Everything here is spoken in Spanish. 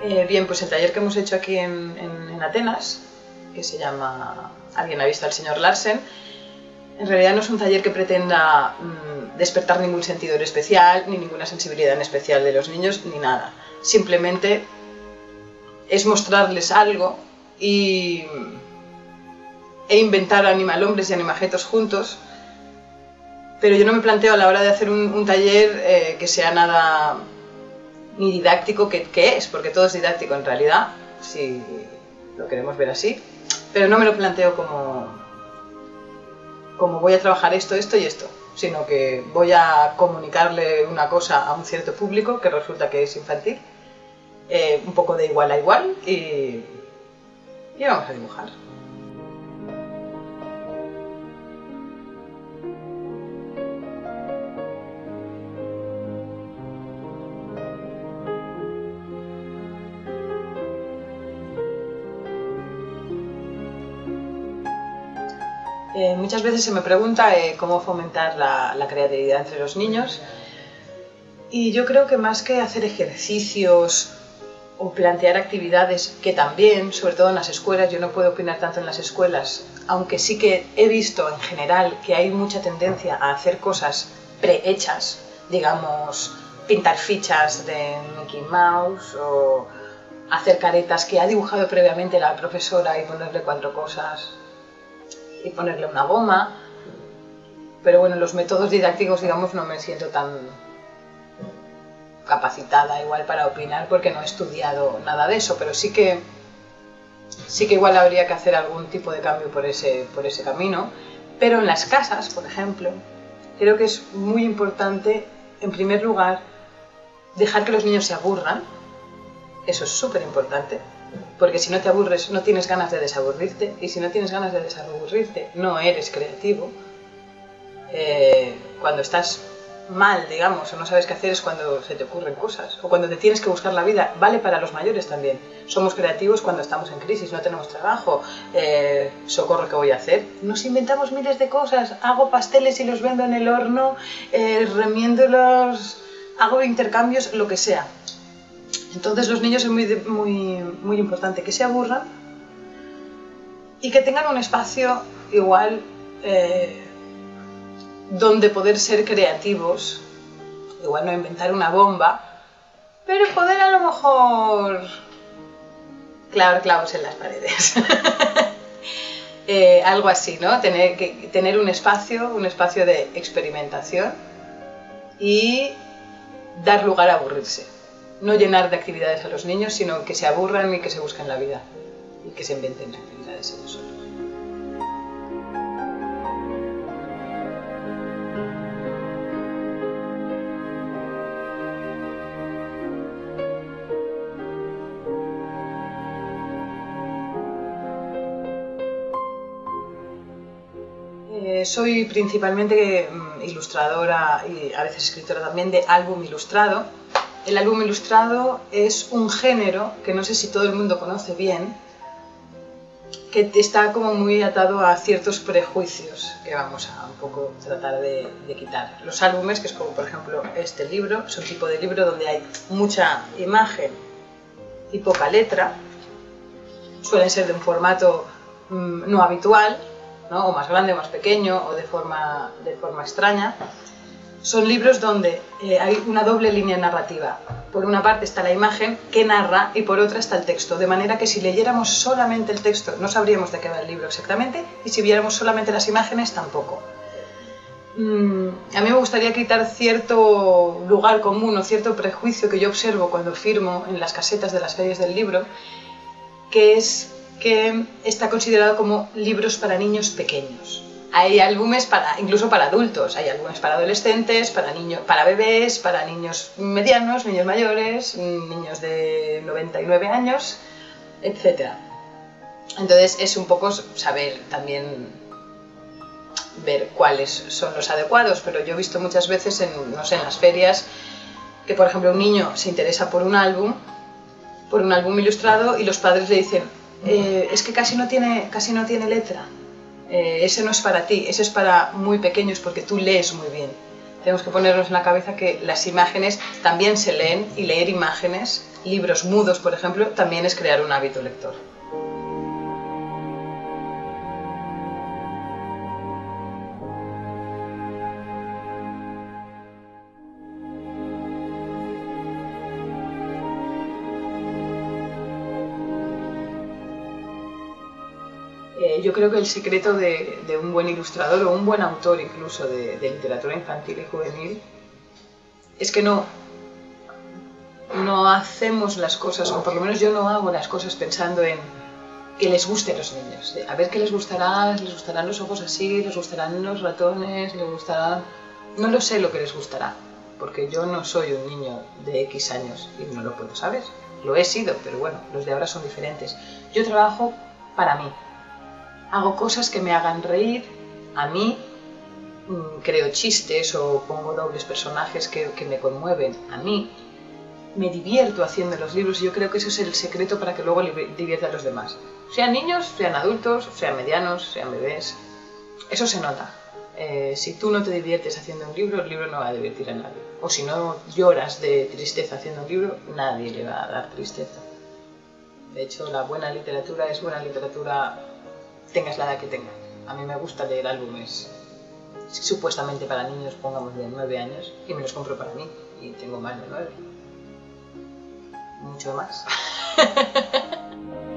Bien, pues el taller que hemos hecho aquí en Atenas, que se llama ¿Alguien ha visto al señor Larsen?, en realidad no es un taller que pretenda despertar ningún sentido en especial, ni ninguna sensibilidad en especial de los niños, ni nada. Simplemente es mostrarles algo e inventar animalombres y animajetos juntos, pero yo no me planteo a la hora de hacer un taller que sea nada ni didáctico, que es, porque todo es didáctico en realidad, si lo queremos ver así, pero no me lo planteo como voy a trabajar esto y esto, sino que voy a comunicarle una cosa a un cierto público que resulta que es infantil, un poco de igual a igual, y vamos a dibujar. Muchas veces se me pregunta cómo fomentar la creatividad entre los niños, y yo creo que más que hacer ejercicios o plantear actividades, que también, sobre todo en las escuelas, yo no puedo opinar tanto en las escuelas, aunque sí que he visto en general que hay mucha tendencia a hacer cosas prehechas, digamos, pintar fichas de Mickey Mouse o hacer caretas que ha dibujado previamente la profesora y ponerle 4 cosas y ponerle una goma, pero bueno, los métodos didácticos, digamos, no me siento tan capacitada igual para opinar porque no he estudiado nada de eso, pero sí que igual habría que hacer algún tipo de cambio por ese camino. Pero en las casas, por ejemplo, creo que es muy importante, en primer lugar, dejar que los niños se aburran. Eso es súper importante, porque si no te aburres no tienes ganas de desaburrirte, y si no tienes ganas de desaburrirte no eres creativo. Cuando estás mal, digamos, o no sabes qué hacer, es cuando se te ocurren cosas, o cuando te tienes que buscar la vida. Vale para los mayores también. Somos creativos cuando estamos en crisis, no tenemos trabajo, socorro, ¿qué voy a hacer? Nos inventamos miles de cosas, hago pasteles y los vendo en el horno, remiéndolos, hago intercambios, lo que sea. Entonces los niños es muy importante que se aburran y que tengan un espacio igual donde poder ser creativos, igual no inventar una bomba, pero poder a lo mejor clavar clavos en las paredes. Algo así, ¿no? Tener un espacio de experimentación y dar lugar a aburrirse. No llenar de actividades a los niños, sino que se aburran y que se busquen la vida y que se inventen actividades ellos solos. Soy principalmente ilustradora y a veces escritora también de álbum ilustrado. El álbum ilustrado es un género que no sé si todo el mundo conoce bien, que está como muy atado a ciertos prejuicios que vamos a un poco tratar de quitar. Los álbumes, que es como por ejemplo este libro, es un tipo de libro donde hay mucha imagen y poca letra, suelen ser de un formato no habitual, ¿no? O más grande o más pequeño o de forma extraña. Son libros donde hay una doble línea narrativa. Por una parte está la imagen que narra y por otra está el texto, de manera que si leyéramos solamente el texto no sabríamos de qué va el libro exactamente, y si viéramos solamente las imágenes tampoco. A mí me gustaría quitar cierto lugar común o cierto prejuicio que yo observo cuando firmo en las casetas de las ferias del libro, que es que está considerado como libros para niños pequeños. Hay álbumes incluso para adultos, hay álbumes para adolescentes, para bebés, para niños medianos, niños mayores, niños de 99 años, etc. Entonces es un poco saber también ver cuáles son los adecuados, pero yo he visto muchas veces en las ferias que, por ejemplo, un niño se interesa por un álbum ilustrado y los padres le dicen es que casi no tiene letra. Ese no es para ti, ese es para muy pequeños porque tú lees muy bien. Tenemos que ponernos en la cabeza que las imágenes también se leen, y leer imágenes libros mudos, por ejemplo, también es crear un hábito lector. Yo creo que el secreto de un buen ilustrador o un buen autor incluso de literatura infantil y juvenil es que no hacemos las cosas, o por lo menos yo no hago las cosas pensando en que les guste a los niños. A ver qué les gustarán los ojos así, les gustarán los ratones, les gustarán... No lo sé lo que les gustará, porque yo no soy un niño de X años y no lo puedo saber. Lo he sido, pero bueno, los de ahora son diferentes. Yo trabajo para mí. Hago cosas que me hagan reír a mí, creo chistes o pongo dobles personajes que me conmueven a mí, me divierto haciendo los libros y yo creo que eso es el secreto para que luego divierta a los demás. Sean niños, sean adultos, sean medianos, sean bebés, eso se nota. Si tú no te diviertes haciendo un libro, el libro no va a divertir a nadie. O si no lloras de tristeza haciendo un libro, nadie le va a dar tristeza. De hecho, la buena literatura es buena literatura tengas la edad que tengas. A mí me gusta leer álbumes supuestamente para niños, pongamos de 9 años, y me los compro para mí, y tengo más de 9. Mucho más.